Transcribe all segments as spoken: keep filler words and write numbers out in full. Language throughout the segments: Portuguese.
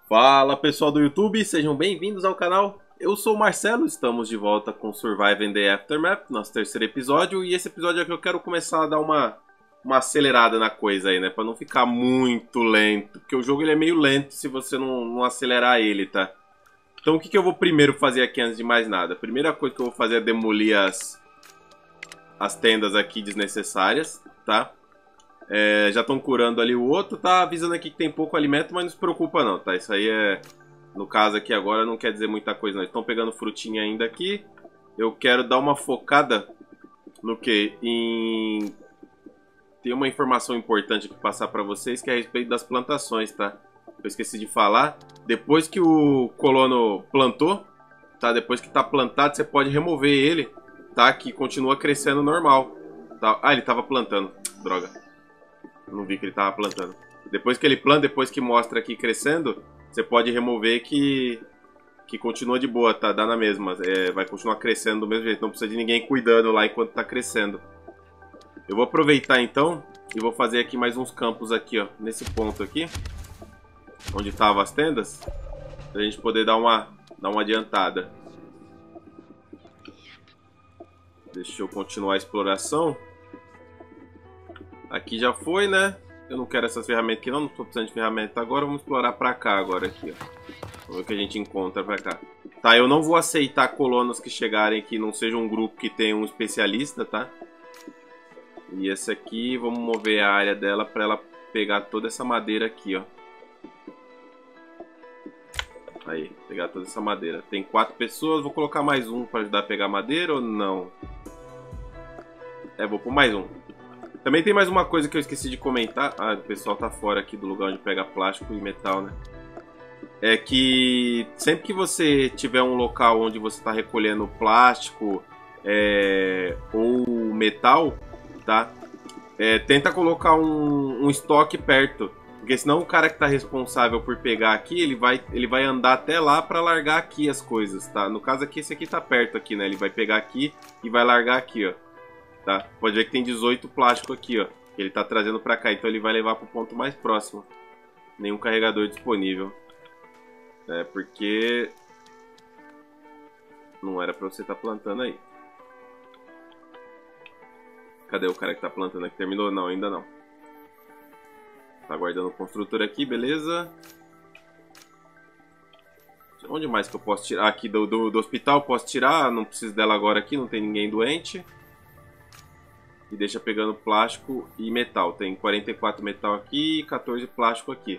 Fala pessoal do YouTube, sejam bem-vindos ao canal. Eu sou o Marcelo, estamos de volta com Survive and the Aftermath, nosso terceiro episódio. E esse episódio é que eu quero começar a dar uma, uma acelerada na coisa aí, né? Pra não ficar muito lento, porque o jogo ele é meio lento se você não, não acelerar ele, tá? Então o que, que eu vou primeiro fazer aqui antes de mais nada? A primeira coisa que eu vou fazer é demolir as, as tendas aqui desnecessárias, tá? É, já estão curando ali o outro, tá avisando aqui que tem pouco alimento, mas não se preocupa não, tá? Isso aí é, no caso aqui agora, não quer dizer muita coisa não. Estão pegando frutinha ainda aqui. Eu quero dar uma focada no que? Em... Tem uma informação importante que passar pra vocês, que é a respeito das plantações, tá? Eu esqueci de falar. Depois que o colono plantou, tá? Depois que tá plantado, você pode remover ele, tá? Que continua crescendo normal, tá? Ah, ele tava plantando, droga. Não vi que ele tava plantando. Depois que ele planta, depois que mostra aqui crescendo, você pode remover que que continua de boa, tá? Dá na mesma. É, vai continuar crescendo do mesmo jeito. Não precisa de ninguém cuidando lá enquanto tá crescendo. Eu vou aproveitar então e vou fazer aqui mais uns campos aqui, ó. Nesse ponto aqui, onde estavam as tendas, pra gente poder dar uma, dar uma adiantada. Deixa eu continuar a exploração. Aqui já foi, né? Eu não quero essas ferramentas aqui não, não estou precisando de ferramenta agora. Vamos explorar pra cá agora aqui, ó. Vamos ver o que a gente encontra pra cá. Tá, eu não vou aceitar colonos que chegarem que não seja um grupo que tenha um especialista, tá? E esse aqui, vamos mover a área dela pra ela pegar toda essa madeira aqui, ó. Aí, pegar toda essa madeira. Tem quatro pessoas, vou colocar mais um pra ajudar a pegar madeira ou não? É, vou pôr mais um. Também tem mais uma coisa que eu esqueci de comentar. Ah, o pessoal tá fora aqui do lugar onde pega plástico e metal, né? É que sempre que você tiver um local onde você tá recolhendo plástico é, ou metal, tá? É, tenta colocar um, um estoque perto. Porque senão o cara que tá responsável por pegar aqui, ele vai, ele vai andar até lá pra largar aqui as coisas, tá? No caso aqui, esse aqui tá perto aqui, né? Ele vai pegar aqui e vai largar aqui, ó. Tá? Pode ver que tem dezoito plástico aqui, ó. Que ele tá trazendo pra cá, então ele vai levar pro ponto mais próximo. Nenhum carregador disponível. É, porque... Não era pra você estar tá plantando aí. Cadê o cara que tá plantando aqui? Terminou? Não, ainda não. Tá guardando o construtor aqui, beleza. Onde mais que eu posso tirar? Aqui do, do, do hospital posso tirar. Não preciso dela agora aqui, não tem ninguém doente. E deixa pegando plástico e metal. Tem quarenta e quatro metal aqui e quatorze plástico aqui.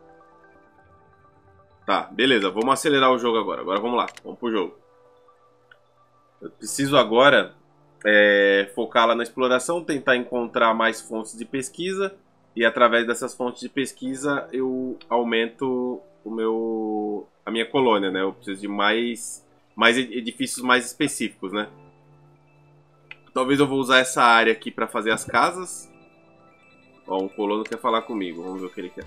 Tá, beleza. Vamos acelerar o jogo agora. Agora vamos lá. Vamos pro jogo. Eu preciso agora é, focar lá na exploração, tentar encontrar mais fontes de pesquisa. E através dessas fontes de pesquisa eu aumento o meu, a minha colônia, né? Eu preciso de mais, mais edifícios mais específicos, né? Talvez eu vou usar essa área aqui para fazer as casas. Ó, um colono quer falar comigo. Vamos ver o que ele quer.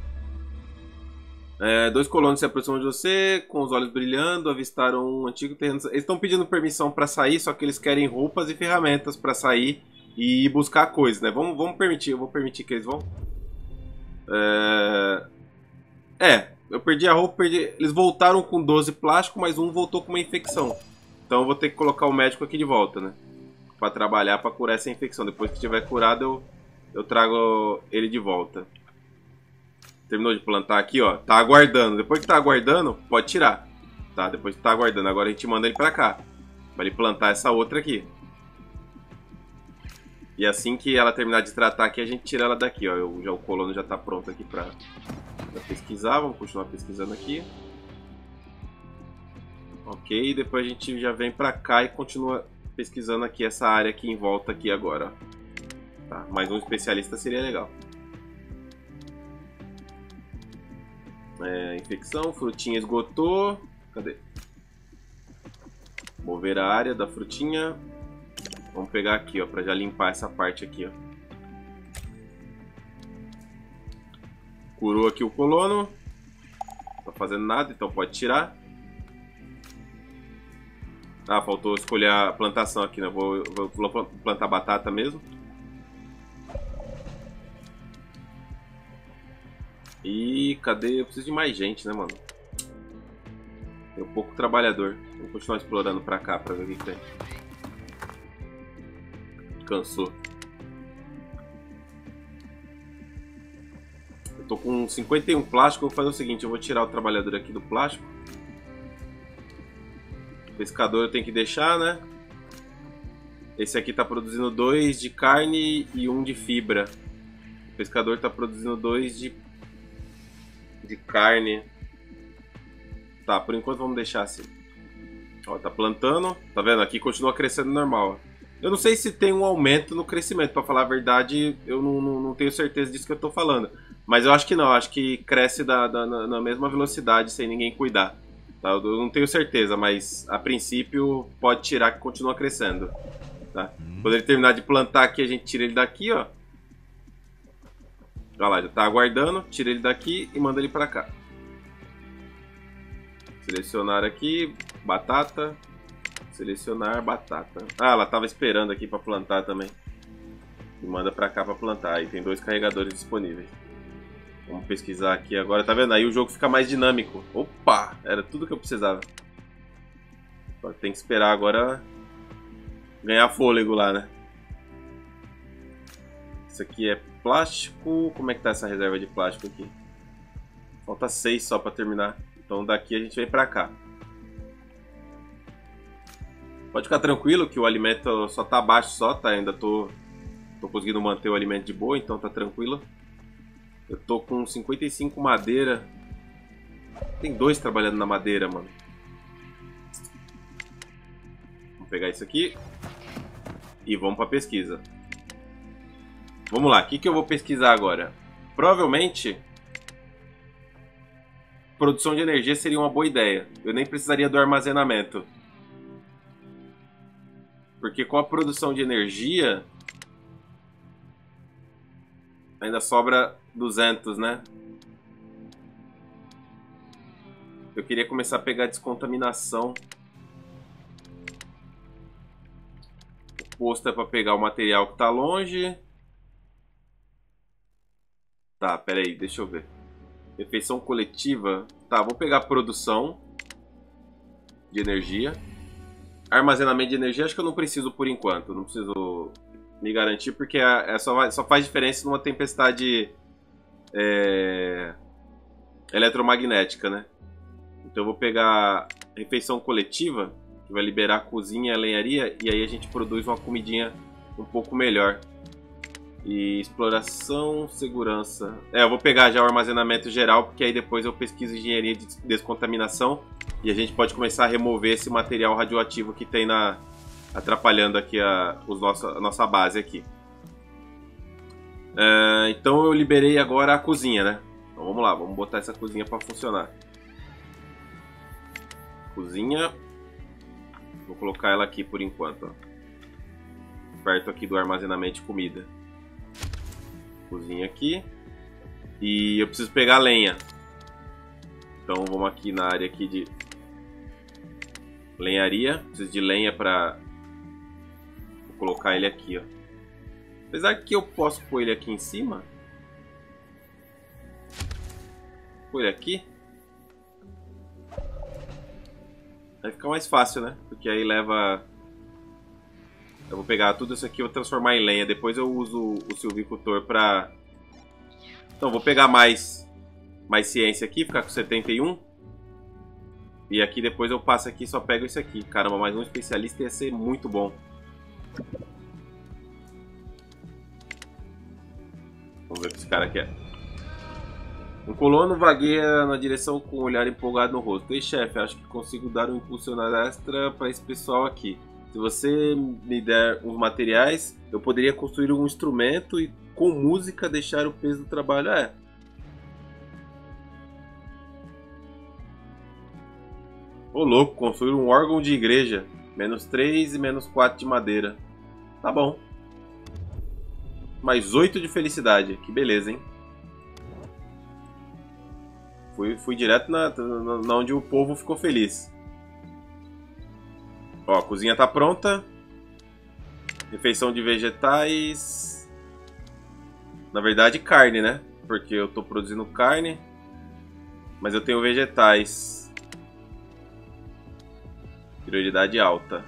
É, dois colonos se aproximam de você, com os olhos brilhando, avistaram um antigo terreno. Eles estão pedindo permissão para sair, só que eles querem roupas e ferramentas para sair e buscar coisas, né? Vamos, vamos permitir, eu vou permitir que eles vão. É... é, eu perdi a roupa, perdi... Eles voltaram com doze plástico, mas um voltou com uma infecção. Então eu vou ter que colocar o médico aqui de volta, né? Pra trabalhar, pra curar essa infecção. Depois que estiver curado, eu, eu trago ele de volta. Terminou de plantar aqui, ó. Tá aguardando. Depois que tá aguardando, pode tirar. Tá? Depois que tá aguardando. Agora a gente manda ele pra cá. Pra ele plantar essa outra aqui. E assim que ela terminar de tratar aqui, a gente tira ela daqui, ó. Eu, já, o colono já tá pronto aqui pra, pra pesquisar. Vamos continuar pesquisando aqui. Ok, depois a gente já vem pra cá e continua pesquisando aqui essa área aqui em volta aqui agora, ó. Tá, mais um especialista seria legal. É, infecção, frutinha esgotou. Cadê? Mover a área da frutinha. Vamos pegar aqui, ó, pra já limpar essa parte aqui, ó. Curou aqui o colono. Não tá fazendo nada, então pode tirar. Ah, faltou escolher a plantação aqui, né? Vou, vou plantar batata mesmo. E cadê? Eu preciso de mais gente, né, mano? Tem um pouco trabalhador. Vou continuar explorando pra cá pra ver o que tem. Cansou. Eu tô com cinquenta e um plástico. Eu vou fazer o seguinte: eu vou tirar o trabalhador aqui do plástico. O pescador eu tenho que deixar, né? Esse aqui tá produzindo dois de carne e um de fibra. O pescador tá produzindo dois de, de carne. Tá, por enquanto vamos deixar assim. Ó, tá plantando. Tá vendo? Aqui continua crescendo normal. Eu não sei se tem um aumento no crescimento. Pra falar a verdade, eu não, não, não tenho certeza disso que eu tô falando. Mas eu acho que não. Eu acho que cresce da, da, na, na mesma velocidade sem ninguém cuidar. Tá? Eu não tenho certeza, mas a princípio pode tirar que continua crescendo. Tá? Quando ele terminar de plantar aqui, a gente tira ele daqui, ó. Olha lá, já tá aguardando. Tira ele daqui e manda ele pra cá. Selecionar aqui, batata. Selecionar batata. Ah, ela tava esperando aqui pra plantar também. E manda pra cá pra plantar. Aí tem dois carregadores disponíveis. Vamos pesquisar aqui agora. Tá vendo? Aí o jogo fica mais dinâmico. Opa! Era tudo que eu precisava. Só tem que esperar agora ganhar fôlego lá, né? Isso aqui é plástico. Como é que tá essa reserva de plástico aqui? Falta seis só pra terminar. Então daqui a gente vem pra cá. Pode ficar tranquilo que o alimento só tá abaixo só, tá? Ainda tô, tô conseguindo manter o alimento de boa, então tá tranquilo. Eu tô com cinquenta e cinco madeira. Tem dois trabalhando na madeira, mano. Vamos pegar isso aqui. E vamos pra pesquisa. Vamos lá, o que, que eu vou pesquisar agora? Provavelmente produção de energia seria uma boa ideia. Eu nem precisaria do armazenamento. Porque com a produção de energia ainda sobra duzentos, né? Eu queria começar a pegar descontaminação. O posto é para pegar o material que está longe. Tá, pera aí, deixa eu ver. Refeição coletiva. Tá, vou pegar produção de energia. Armazenamento de energia acho que eu não preciso por enquanto. Não preciso me garantir porque é, é só, só faz diferença numa tempestade é, eletromagnética, né? Então eu vou pegar refeição coletiva, que vai liberar a cozinha e a lenharia, e aí a gente produz uma comidinha um pouco melhor. E exploração, segurança. É, eu vou pegar já o armazenamento geral, porque aí depois eu pesquiso engenharia de descontaminação e a gente pode começar a remover esse material radioativo que tem na atrapalhando aqui a, os nossa, a nossa base aqui. É, então eu liberei agora a cozinha, né? Então vamos lá, vamos botar essa cozinha para funcionar. Cozinha. Vou colocar ela aqui por enquanto, ó. Perto aqui do armazenamento de comida. Cozinha aqui. E eu preciso pegar lenha. Então vamos aqui na área aqui de lenharia. Preciso de lenha para vou colocar ele aqui, ó. Apesar que eu posso pôr ele aqui em cima. Pôr ele aqui. Vai ficar mais fácil, né? Porque aí leva... Eu vou pegar tudo isso aqui e vou transformar em lenha. Depois eu uso o silvicultor pra... Então, vou pegar mais, mais ciência aqui, ficar com setenta e um. E aqui depois eu passo aqui e só pego isso aqui. Caramba, mais um especialista ia ser muito bom. Vamos ver o que esse cara quer. Um colono vagueia na direção com um olhar empolgado no rosto. Ei, chefe, acho que consigo dar um impulsionar extra para esse pessoal aqui. Se você me der uns materiais, eu poderia construir um instrumento e com música deixar o peso do trabalho. É. Ô louco, construir um órgão de igreja. Menos três e menos quatro de madeira. Tá bom. Mais oito de felicidade. Que beleza, hein? Fui, fui direto na, na, na onde o povo ficou feliz. Ó, a cozinha tá pronta. Refeição de vegetais. Na verdade, carne, né? porque eu tô produzindo carne. Mas eu tenho vegetais. Prioridade alta.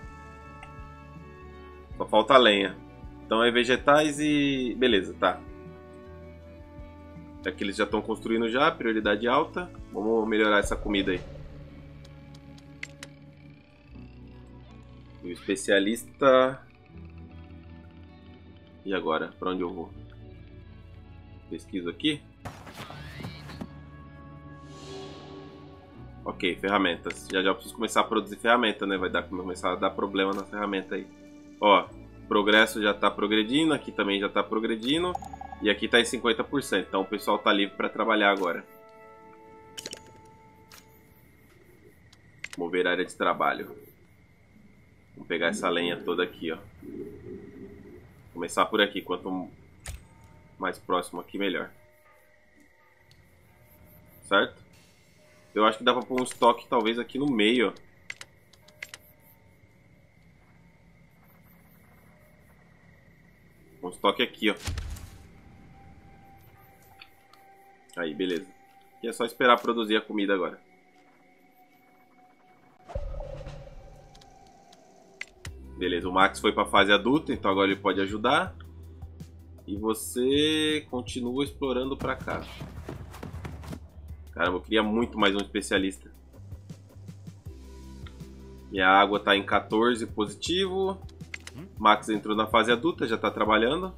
Só falta lenha. Então é vegetais e... beleza, tá. Aqui eles já estão construindo já, prioridade alta. Vamos melhorar essa comida aí. E o especialista... E agora? Pra onde eu vou? Pesquiso aqui. Ok, ferramentas. Já já eu preciso começar a produzir ferramenta, né? Vai dar, começar a dar problema na ferramenta aí. Ó, progresso já tá progredindo. Aqui também já tá progredindo. E aqui tá em cinquenta por cento. Então o pessoal tá livre para trabalhar agora. Mover área de trabalho. Vamos pegar essa lenha toda aqui, ó. Começar por aqui. Quanto mais próximo aqui, melhor. Certo? Eu acho que dá pra pôr um estoque talvez aqui no meio, ó. Um estoque aqui, ó. Aí, beleza. Aqui é só esperar produzir a comida agora. Beleza, o Max foi pra fase adulta, então agora ele pode ajudar. E você continua explorando pra cá. Caramba, eu queria muito mais um especialista. E a água tá em quatorze positivo. Max entrou na fase adulta, já tá trabalhando.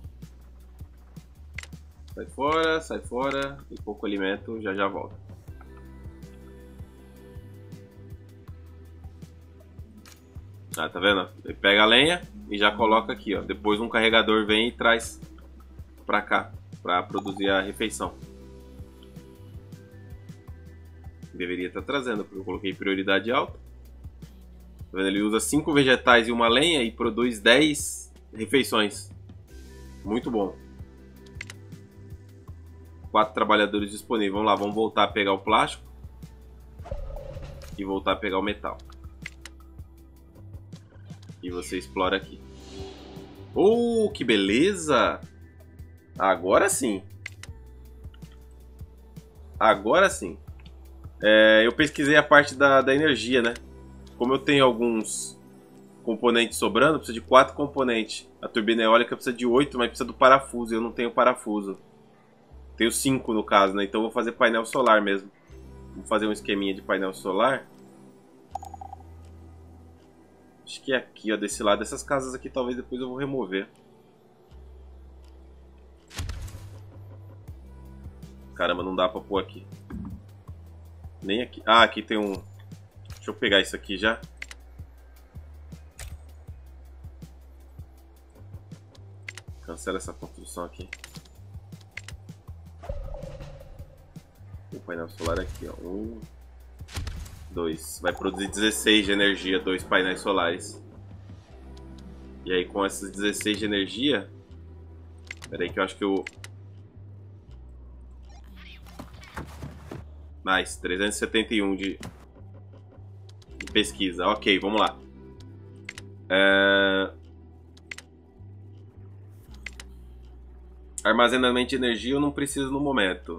Sai fora, sai fora. Tem pouco alimento, já já volta. Ah, tá vendo? Ele pega a lenha e já coloca aqui, ó. Depois um carregador vem e traz pra cá, pra produzir a refeição. Deveria estar trazendo, porque eu coloquei prioridade alta. Tá vendo? Ele usa cinco vegetais e uma lenha e produz dez refeições. Muito bom. quatro trabalhadores disponíveis. Vamos lá, vamos voltar a pegar o plástico. E voltar a pegar o metal. E você explora aqui. Oh, que beleza! Agora sim. Agora sim. É, eu pesquisei a parte da, da energia, né? Como eu tenho alguns componentes sobrando, precisa de quatro componentes. A turbina eólica precisa de oito, mas precisa do parafuso. Eu não tenho parafuso. Tenho cinco no caso, né? Então eu vou fazer painel solar mesmo. Vou fazer um esqueminha de painel solar. Acho que é aqui, ó, desse lado. Essas casas aqui talvez depois eu vou remover. Caramba, não dá pra pôr aqui. Nem aqui. Ah, aqui tem um... Deixa eu pegar isso aqui já. Cancela essa construção aqui. O painel solar aqui, ó. Um, dois. Vai produzir dezesseis de energia, dois painéis solares. E aí com esses dezesseis de energia... Espera aí que eu acho que eu... Nice, trezentos e setenta e um de, de pesquisa. Ok, vamos lá. É... Armazenamento de energia eu não preciso no momento.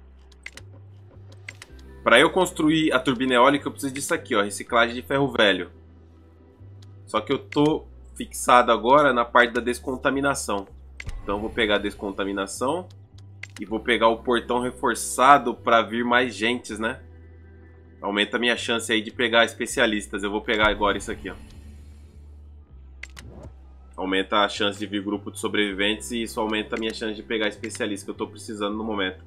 Para eu construir a turbina eólica eu preciso disso aqui, ó, reciclagem de ferro velho. Só que eu tô fixado agora na parte da descontaminação. Então eu vou pegar a descontaminação. E vou pegar o portão reforçado para vir mais gentes, né? Aumenta a minha chance aí de pegar especialistas. Eu vou pegar agora isso aqui, ó. Aumenta a chance de vir grupo de sobreviventes e isso aumenta a minha chance de pegar especialistas que eu tô precisando no momento.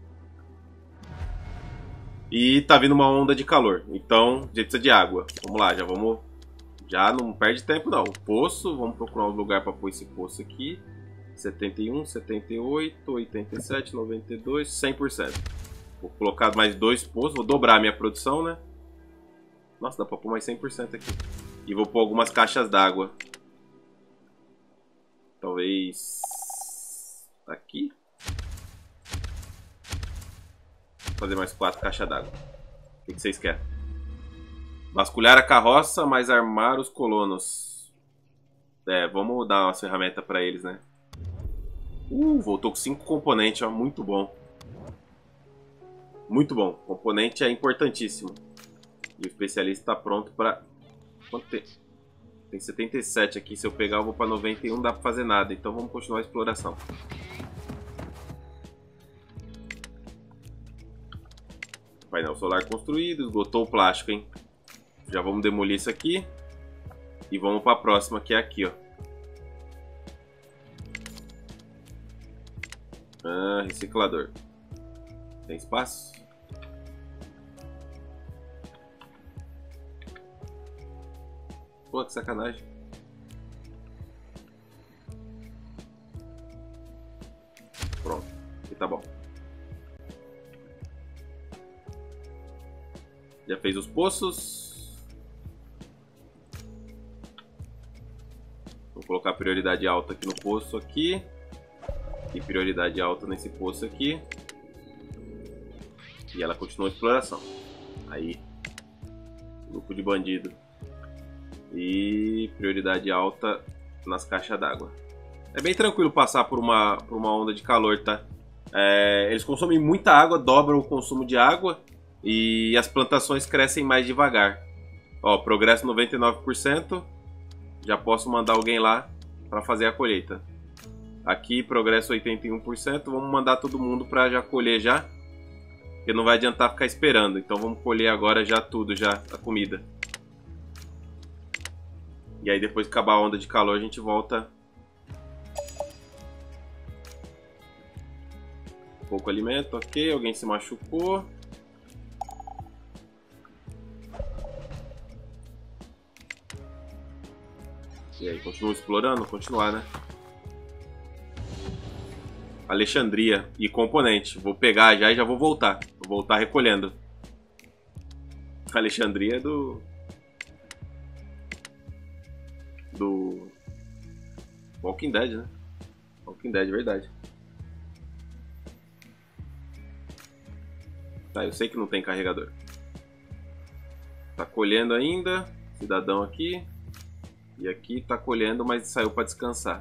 E tá vindo uma onda de calor. Então, a gente precisa de água. Vamos lá, já vamos... Já não perde tempo não. O poço, vamos procurar um lugar para pôr esse poço aqui. setenta e um, setenta e oito, oitenta e sete, noventa e dois, cem por cento. Vou colocar mais dois poços, vou dobrar a minha produção, né? Nossa, dá pra pôr mais cem por cento aqui. E vou pôr algumas caixas d'água. Talvez... aqui. Vou fazer mais quatro caixas d'água. O que vocês querem? Vasculhar a carroça, mas armar os colonos. É, vamos dar uma ferramenta pra eles, né? Uh, voltou com cinco componentes, ó, muito bom. Muito bom. O componente é importantíssimo. E o especialista está pronto para... Quanto tem? Tem setenta e sete aqui. Se eu pegar, eu vou para noventa e um. Não dá para fazer nada. Então vamos continuar a exploração. Painel solar construído. Esgotou o plástico, hein? Já vamos demolir isso aqui. E vamos para a próxima, que é aqui, ó. Ah, reciclador. Tem espaço? Pô, que sacanagem. Pronto. Aqui tá bom. Já fez os poços. Vou colocar prioridade alta aqui no poço aqui. E prioridade alta nesse poço aqui. E ela continua a exploração. Aí. Grupo de bandido. E prioridade alta nas caixas d'água. É bem tranquilo passar por uma, por uma onda de calor, tá? É, eles consomem muita água, dobram o consumo de água. E as plantações crescem mais devagar. Ó, progresso noventa e nove por cento. Já posso mandar alguém lá para fazer a colheita. Aqui, progresso oitenta e um por cento. Vamos mandar todo mundo para já colher já. Porque não vai adiantar ficar esperando. Então vamos colher agora já tudo, já a comida. E aí depois que acabar a onda de calor a gente volta. Pouco alimento, ok. Alguém se machucou. E aí, continua explorando? Continuar, né? Alexandria e componente. Vou pegar já e já vou voltar. Vou voltar recolhendo. Alexandria é do... Do... Walking Dead, né? Walking Dead, verdade. Tá, eu sei que não tem carregador. Tá colhendo ainda. Cidadão aqui. E aqui tá colhendo, mas saiu para descansar.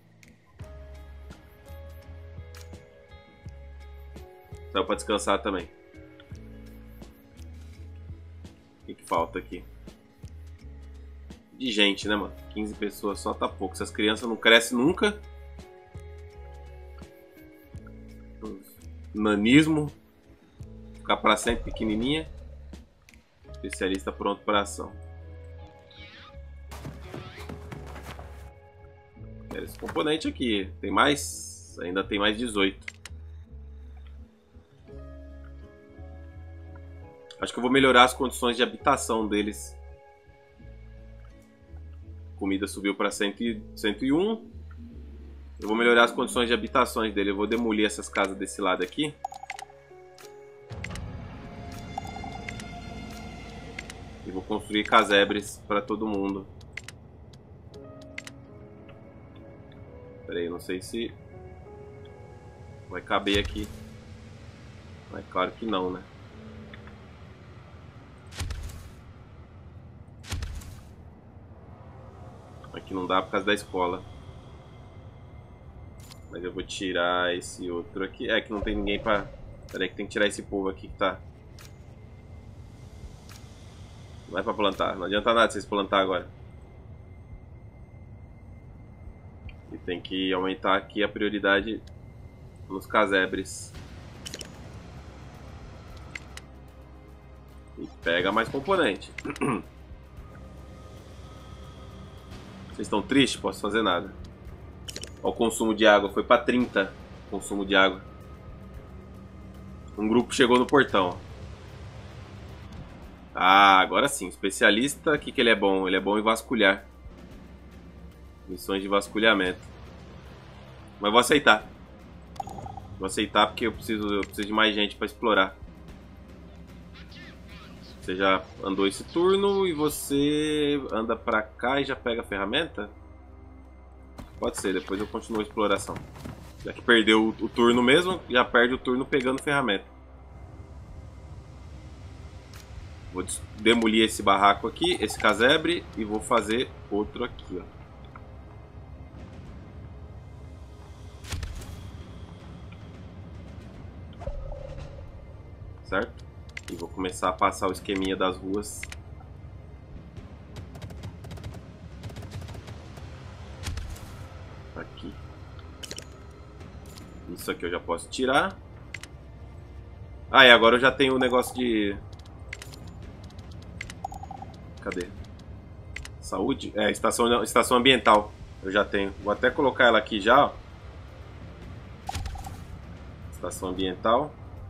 Saiu para descansar também. O que, que falta aqui? De gente, né, mano? quinze pessoas só tá pouco. Essas crianças não crescem nunca. Nanismo. Ficar para sempre pequenininha. Especialista pronto para ação. Quero esse componente aqui. Tem mais? Ainda tem mais dezoito. Acho que eu vou melhorar as condições de habitação deles. Comida subiu para cento e um. Eu vou melhorar as condições de habitações dele. Eu vou demolir essas casas desse lado aqui. E vou construir casebres para todo mundo. Pera aí, não sei se vai caber aqui. Mas claro que não, né? Aqui não dá por causa da escola. Mas eu vou tirar esse outro aqui. É que não tem ninguém pra... Pera aí que tem que tirar esse povo aqui que tá... Não vai pra plantar. Não adianta nada vocês plantar agora. E tem que aumentar aqui a prioridade nos casebres. E pega mais componente. Vocês estão tristes? Posso fazer nada. Olha o consumo de água. Foi para trinta o consumo de água. Um grupo chegou no portão. Ah, agora sim. Especialista. O que, que ele é bom? Ele é bom em vasculhar. Missões de vasculhamento. Mas vou aceitar. Vou aceitar porque eu preciso, eu preciso de mais gente para explorar. Você já andou esse turno e você anda pra cá e já pega a ferramenta? Pode ser, depois eu continuo a exploração. Já que perdeu o, o turno mesmo, já perde o turno pegando ferramenta. Vou demolir esse barraco aqui, esse casebre, e vou fazer outro aqui, ó. certo? E vou começar a passar o esqueminha das ruas. Aqui. Isso aqui eu já posso tirar. Ah, e agora eu já tenho o negócio de... Cadê? Saúde? É, estação, estação ambiental. Eu já tenho. Vou até colocar ela aqui já, ó. Estação ambiental.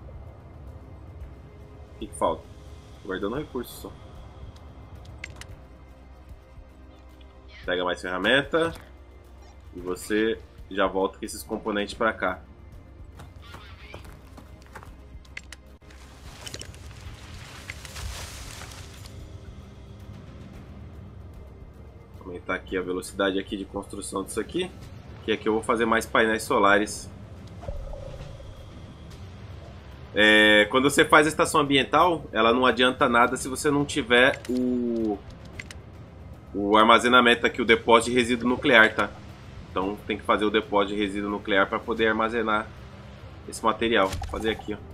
O que, que falta? Guardando recursos só. Pega mais ferramenta. E você já volta com esses componentes pra cá. Vou aumentar aqui a velocidade aqui de construção disso aqui. Que aqui eu vou fazer mais painéis solares. É, quando você faz a estação ambiental, ela não adianta nada se você não tiver o, o armazenamento aqui, o depósito de resíduo nuclear, tá? Então tem que fazer o depósito de resíduo nuclear para poder armazenar esse material. Vou fazer aqui, ó.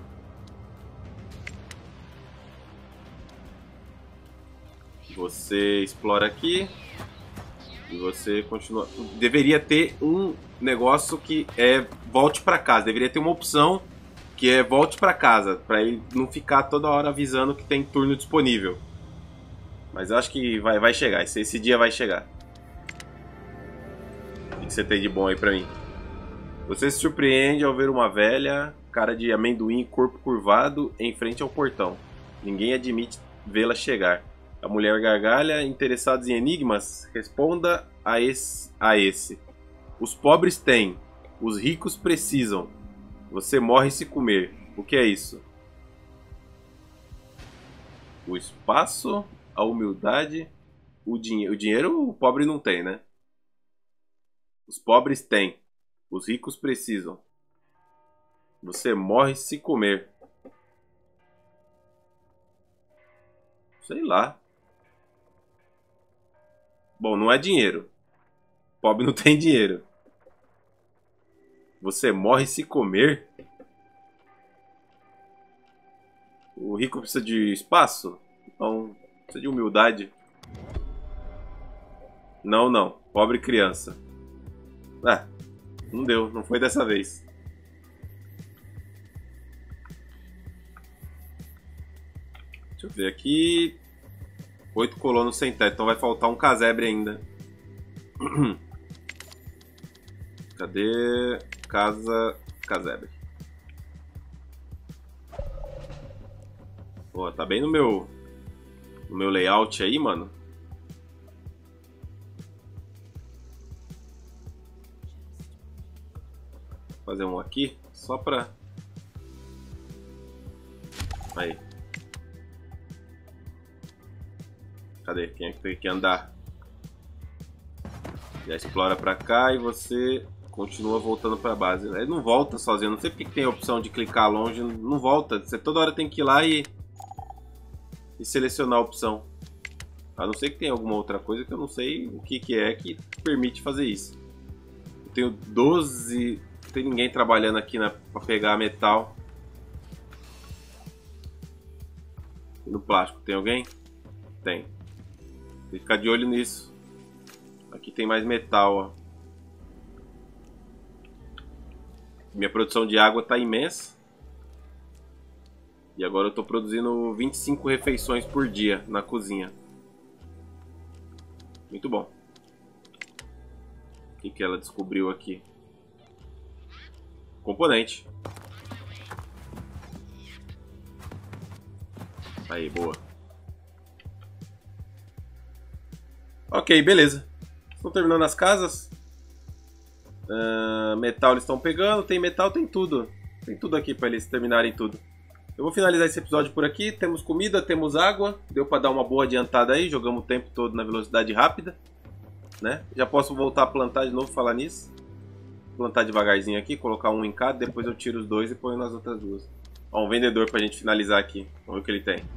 Você explora aqui e você continua. Deveria ter um negócio que é volte para casa. Deveria ter uma opção que é volte para casa, para ele não ficar toda hora avisando que tem turno disponível. Mas eu acho que vai, vai chegar, esse, esse dia vai chegar. O que você tem de bom aí pra mim? Você se surpreende ao ver uma velha, cara de amendoim e corpo curvado, em frente ao portão. Ninguém admite vê-la chegar. A mulher gargalha, interessados em enigmas, responda a esse, a esse. Os pobres têm, os ricos precisam. Você morre se comer. O que é isso? O espaço, a humildade, o dinheiro. O dinheiro o pobre não tem, né? Os pobres têm. Os ricos precisam. Você morre se comer. Sei lá. Bom, não é dinheiro. Pobre não tem dinheiro. Você morre se comer? O rico precisa de espaço? Então, precisa de humildade. Não, não. Pobre criança. Ah, não deu. Não foi dessa vez. Deixa eu ver aqui. Oito colonos sem teto. Então vai faltar um casebre ainda. Cadê? Casa casebre. Pô, tá bem no meu no meu layout aí, mano. Vou fazer um aqui só pra... Aí. Cadê? Quem é que tem que andar? Já explora pra cá e você continua voltando pra base. Ele não volta sozinho. Não sei porque que tem a opção de clicar longe. Não volta. Você toda hora tem que ir lá e... E selecionar a opção. A não ser que tenha alguma outra coisa que eu não sei o que, que é que permite fazer isso. Eu tenho doze... Não tem ninguém trabalhando aqui na... pra pegar metal. E no plástico tem alguém? Tem. Tem que ficar de olho nisso. Aqui tem mais metal, ó. Minha produção de água está imensa. E agora eu estou produzindo vinte e cinco refeições por dia na cozinha. Muito bom. O que, que ela descobriu aqui? Componente. Aí, boa. Ok, beleza. Estão terminando as casas. Uh, metal eles estão pegando. Tem metal, tem tudo. Tem tudo aqui para eles terminarem tudo. Eu vou finalizar esse episódio por aqui. Temos comida, temos água. Deu para dar uma boa adiantada aí. Jogamos o tempo todo na velocidade rápida, né? Já posso voltar a plantar de novo, falar nisso. Plantar devagarzinho aqui, colocar um em cada. Depois eu tiro os dois e ponho nas outras duas. Ó, um vendedor pra gente finalizar aqui. Vamos ver o que ele tem.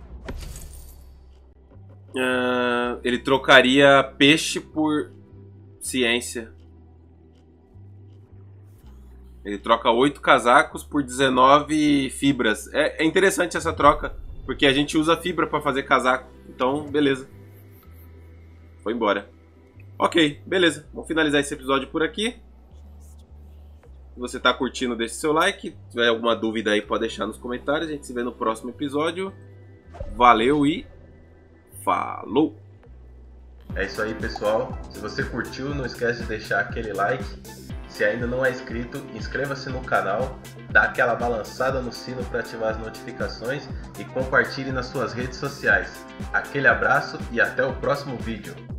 Uh, ele trocaria peixe por ciência. Ele troca oito casacos por dezenove fibras. É, é interessante essa troca, porque a gente usa fibra para fazer casaco. Então, beleza. Foi embora. Ok, beleza. Vamos finalizar esse episódio por aqui. Se você está curtindo, deixe seu like. Se tiver alguma dúvida aí, pode deixar nos comentários. A gente se vê no próximo episódio. Valeu e falou! É isso aí, pessoal. Se você curtiu, não esquece de deixar aquele like. Se ainda não é inscrito, inscreva-se no canal, dá aquela balançada no sino para ativar as notificações e compartilhe nas suas redes sociais. Aquele abraço e até o próximo vídeo.